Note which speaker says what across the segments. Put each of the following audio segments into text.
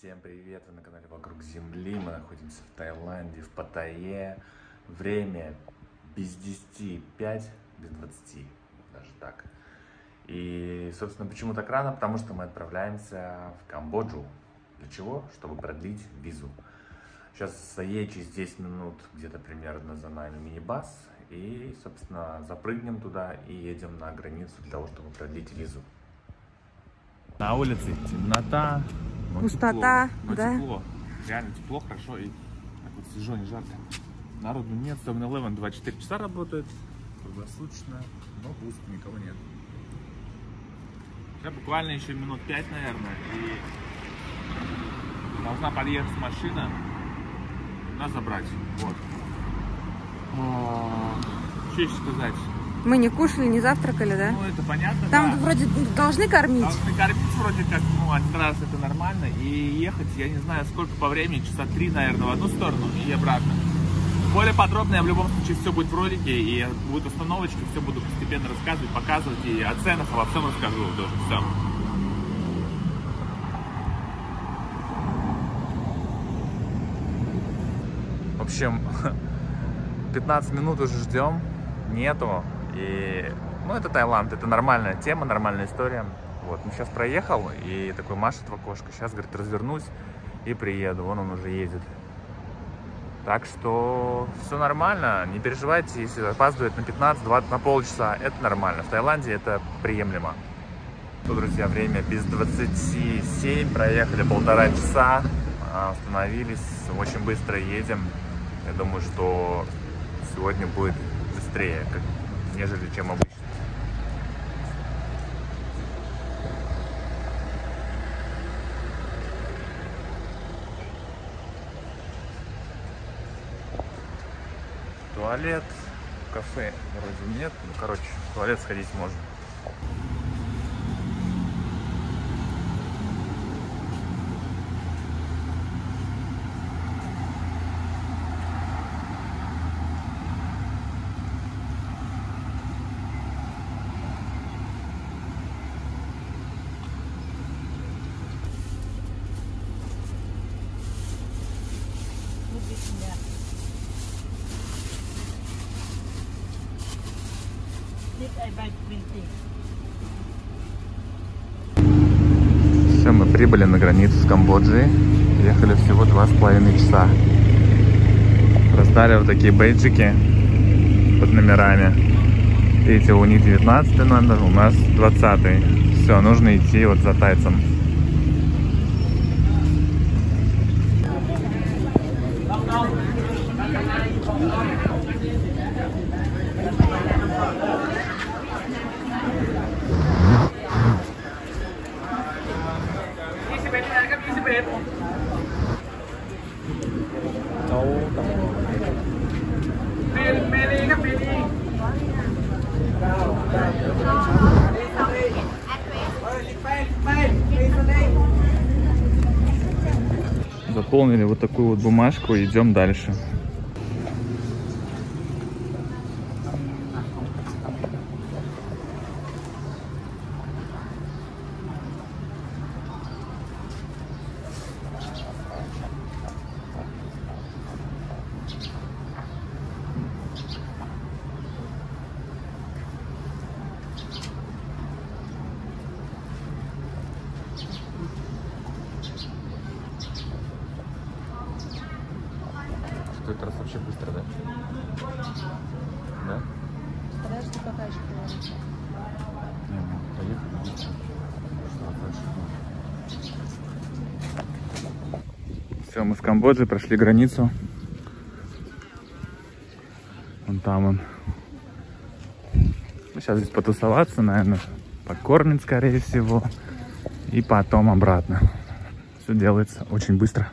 Speaker 1: Всем привет! Вы на канале Вокруг Земли. Мы находимся в Таиланде, в Паттайе. Время без 10, 5, без 20, даже так. И, собственно, почему так рано? Потому что мы отправляемся в Камбоджу. Для чего? Чтобы продлить визу. Сейчас заедем через 10 минут где-то примерно за нами мини-бас. И, собственно, запрыгнем туда и едем на границу для того, чтобы продлить визу. На улице темнота.
Speaker 2: Пустота,
Speaker 1: тепло,
Speaker 2: да?
Speaker 1: Тепло. Реально тепло, хорошо и так вот свежо, не жарко. Народу нет, 7-Eleven 24 часа работает, круглосуточно, но пусто, никого нет. Сейчас буквально еще минут 5, наверное, и должна подъехать машина, нас забрать. Вот. Что еще сказать?
Speaker 2: Мы не кушали, не завтракали, да?
Speaker 1: Ну, это понятно,
Speaker 2: Там
Speaker 1: да.
Speaker 2: вроде должны кормить.
Speaker 1: Должны кормить вроде как, ну, один раз это нормально. И ехать, я не знаю, сколько по времени, часа 3, наверное, в одну сторону и обратно. Более подробно я в любом случае все будет в ролике, и будет остановочка, все буду постепенно рассказывать, показывать, и о ценах, обо всем расскажу тоже, все. В общем, 15 минут уже ждем, нету. И, ну, это Таиланд, это нормальная тема, нормальная история. Вот, ну, сейчас проехал и такой машет в окошко. Сейчас, говорит, развернусь и приеду. Вон он уже едет. Так что все нормально, не переживайте, если опаздывает на 15-20, на полчаса, это нормально. В Таиланде это приемлемо. Ну, друзья, время без 27, проехали 1,5 часа, остановились, очень быстро едем. Я думаю, что сегодня будет быстрее, нежели чем обычно. Туалет, кафе вроде нет, ну, короче, в туалет сходить можно. Все, мы прибыли на границу с Камбоджей. Ехали всего 2,5 часа. Раздали вот такие бейджики под номерами. Видите, у них 19 номер, у нас 20. Все, нужно идти вот за тайцем. Заполнили вот такую вот бумажку и идем дальше. В этот раз вообще быстро, да? Да?
Speaker 2: Подожди, пока еще
Speaker 1: Не, ну, поехали. Все, мы в Камбодже прошли границу. Вон там он. Ну, сейчас здесь потусоваться, наверное, покормить, скорее всего. И потом обратно. Все делается очень быстро.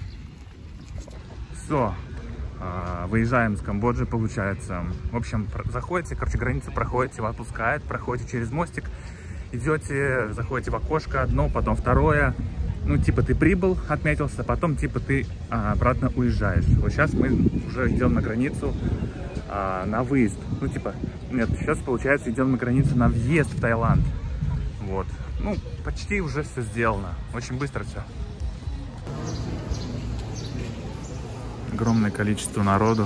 Speaker 1: Все. Выезжаем с Камбоджи, получается. В общем, заходите, короче, границу проходите, вас отпускает, проходите через мостик, идете, заходите в окошко одно, потом второе. Ну, типа ты прибыл, отметился, потом типа ты обратно уезжаешь. Вот сейчас мы уже идем на границу на выезд. Ну, типа, нет, сейчас, получается, идем на границу на въезд в Таиланд. Вот. Ну, почти уже все сделано. Очень быстро все. Огромное количество народу.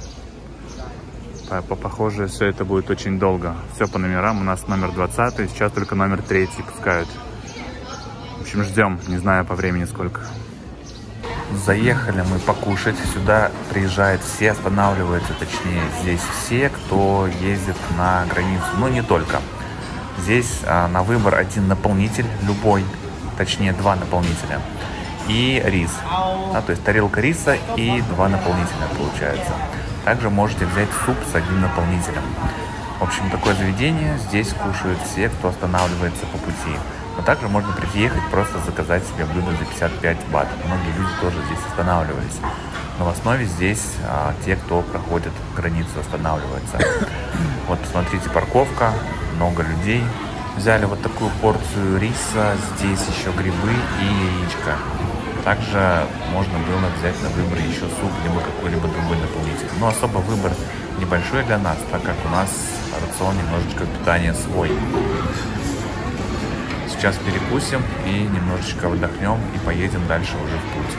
Speaker 1: Похоже, все это будет очень долго. Все по номерам. У нас номер 20, сейчас только номер 3 пускают. В общем, ждем. Не знаю по времени сколько. Заехали мы покушать. Сюда приезжают все, останавливаются, точнее, здесь все, кто ездит на границу. Но не только. Здесь на выбор один наполнитель, любой, точнее 2 наполнителя. И рис. Да, то есть тарелка риса и 2 наполнителя получается. Также можете взять суп с 1 наполнителем. В общем, такое заведение. Здесь кушают все, кто останавливается по пути. Но также можно приехать, просто заказать себе блюдо за 55 бат. Многие люди тоже здесь останавливались. Но в основе здесь те, кто проходит границу, останавливаются. Вот, посмотрите, парковка, много людей. Взяли вот такую порцию риса, здесь еще грибы и яичко. Также можно было взять на выбор еще суп, либо какой-либо другой наполнитель. Но особо выбор небольшой для нас, так как у нас рацион немножечко питания свой. Сейчас перекусим и немножечко отдохнем и поедем дальше уже в путь.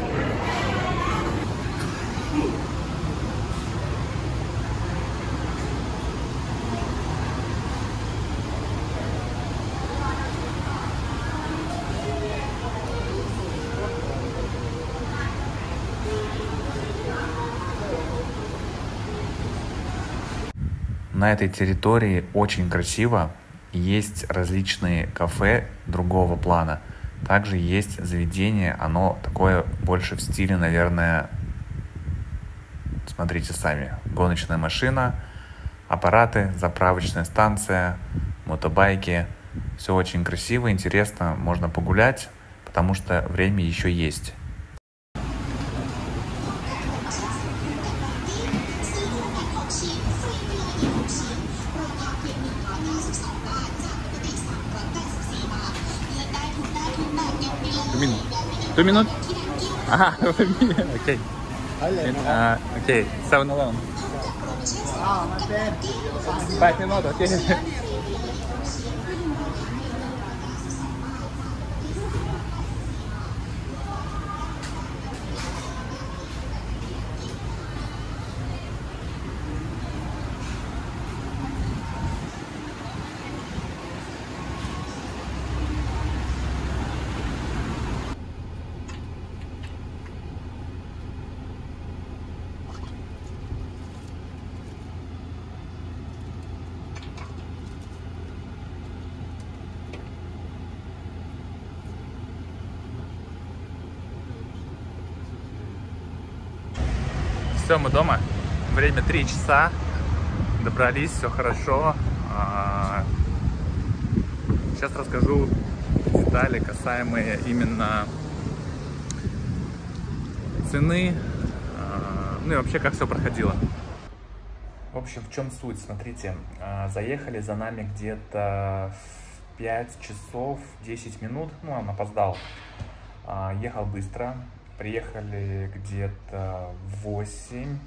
Speaker 1: На этой территории очень красиво. Есть различные кафе другого плана. Также есть заведение, оно такое больше в стиле, наверное, смотрите сами. Гоночная машина, аппараты, заправочная станция, мотобайки. Все очень красиво, интересно, можно погулять, потому что время еще есть. Two minutes? Ah, okay. Okay, 7-Eleven. 5 minutes, okay. Все, мы дома. Время 3 часа. Добрались, все хорошо. Сейчас расскажу детали, касаемые именно цены. Ну и вообще, как все проходило. В общем, в чем суть? Смотрите, заехали за нами где-то в 5 часов 10 минут. Ну, он опоздал. Ехал быстро. Приехали где-то в 8,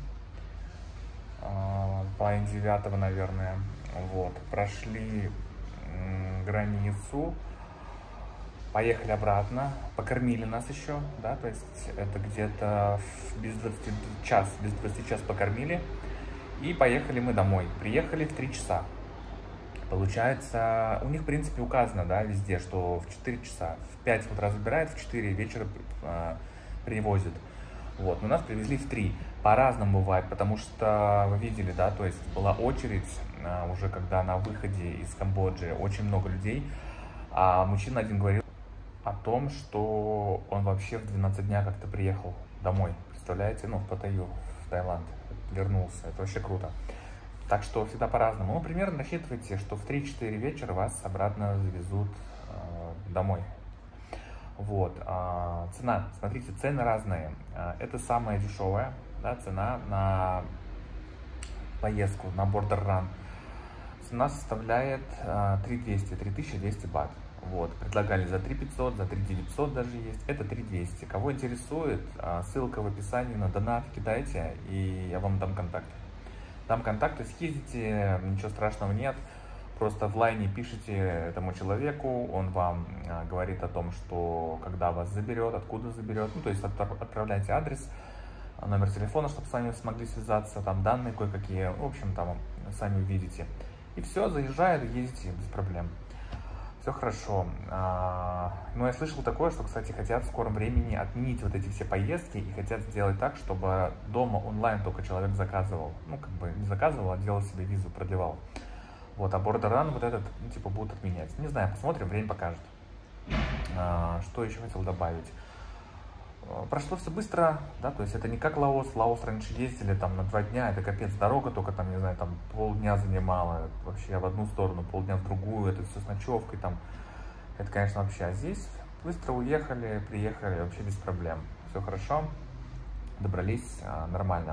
Speaker 1: половине 9, наверное. Вот. Прошли границу, поехали обратно, покормили нас еще, да, то есть это где-то без 20 час покормили. И поехали мы домой. Приехали в 3 часа. Получается, у них, в принципе, указано, да, везде, что в 4 часа. В 5 утра забирают, в 4 вечера привозят. Вот, но нас привезли в 3. По-разному бывает, потому что вы видели, да, то есть была очередь уже когда на выходе из Камбоджи, очень много людей. А мужчина один говорил о том, что он вообще в 12 дня как-то приехал домой. Представляете? Ну, в Паттайю, в Таиланд. Вернулся. Это вообще круто. Так что всегда по-разному. Ну, примерно рассчитывайте, что в 3-4 вечера вас обратно завезут домой. Вот. Цена. Смотрите, цены разные. Это самая дешевая, да, цена на поездку, на Border Run. Цена составляет 3200 бат. Вот. Предлагали за 3500, за 3900 даже есть. Это 3200. Кого интересует, ссылка в описании на донат, кидайте, и я вам дам контакты. Дам контакты, съездите, ничего страшного нет. Просто в лайне пишите этому человеку, он вам говорит о том, что когда вас заберет, откуда заберет, ну, то есть отправляйте адрес, номер телефона, чтобы с вами смогли связаться, там данные кое-какие, в общем, там сами увидите. И все, заезжает, ездите без проблем. Все хорошо. Но я слышал такое, что, кстати, хотят в скором времени отменить вот эти все поездки и хотят сделать так, чтобы дома онлайн только человек заказывал. Ну, как бы не заказывал, а делал себе визу, продлевал. Вот, а Border Run вот этот, ну, типа, будут отменять. Не знаю, посмотрим, время покажет. Что еще хотел добавить? Прошло все быстро, да, то есть это не как Лаос. В Лаос раньше ездили там на 2 дня, это капец, дорога только там, не знаю, там полдня занимала, вообще в одну сторону, полдня в другую, это все с ночевкой там, это, конечно, вообще. А здесь быстро уехали, приехали, вообще без проблем, все хорошо, добрались нормально.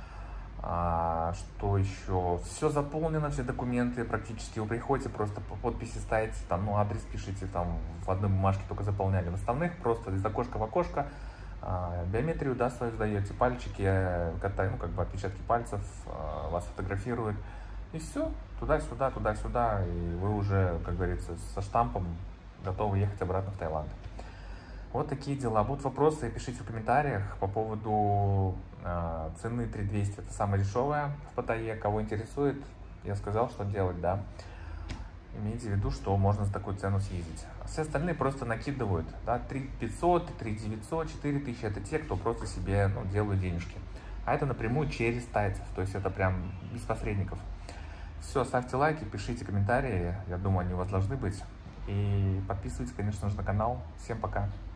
Speaker 1: Что еще? Все заполнено, все документы практически. Вы приходите, просто по подписи ставите, там, ну, адрес пишите, там, в одной бумажке только заполняли. В остальных просто из окошка в окошко биометрию, да, свою сдаете, пальчики, ну, как бы отпечатки пальцев, вас фотографируют. И все, туда-сюда, туда-сюда, и вы уже, как говорится, со штампом готовы ехать обратно в Таиланд. Вот такие дела. Будут вопросы, пишите в комментариях по поводу цены 3200. Это самая дешевая в Паттайе. Кого интересует, я сказал, что делать, да. Имейте в виду, что можно за такую цену съездить. Все остальные просто накидывают, да, 3500, 3900, 4000. Это те, кто просто себе, ну, делают денежки. А это напрямую через тайцев, то есть это прям без посредников. Все, ставьте лайки, пишите комментарии. Я думаю, они у вас должны быть. И подписывайтесь, конечно же, на канал. Всем пока!